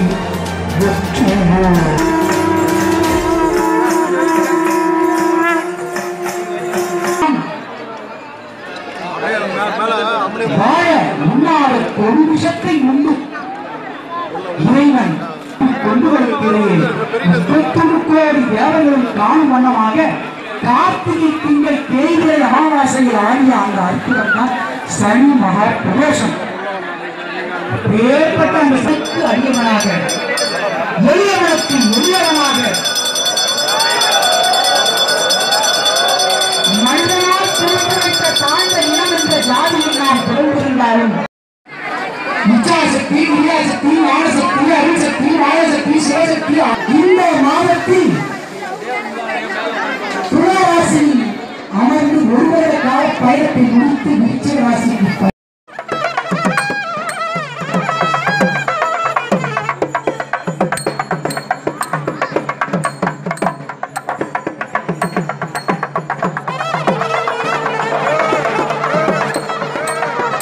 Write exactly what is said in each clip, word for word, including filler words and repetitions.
ஒரு விஷத்தை உண்டு இறைவன் கொண்டு வருகிறேன். முப்பத்தொரு கோடி தேவர்களும் காணும் வண்ணமாக கார்த்திகை திங்கள் தேய்பிரை அமாவாசையில் ஆடிய அந்த அற்புதம் தான் சனி மகா பிரவேசம். ஏற்பட்ட அந்த சக்தி அடியவனாக எளியவனுக்கு எளியவனாக மனிதனால் பிறந்து வைத்த தாழ்ந்த இனம் என்ற ஜாதியில் நாம் பிறந்திருந்தாலும் இச்சாசக்தி, கிரியாசக்தி, ஞானசக்தி, அருள்சக்தி, மாயசக்தி, சிவசக்தி இந்த மாதத்தில் துளாராசியில் அமர்ந்து ஒரு வருட கால பயணத்தை முடித்து விருச்சிக ராசிக்கு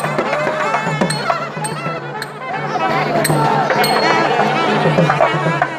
Thank you.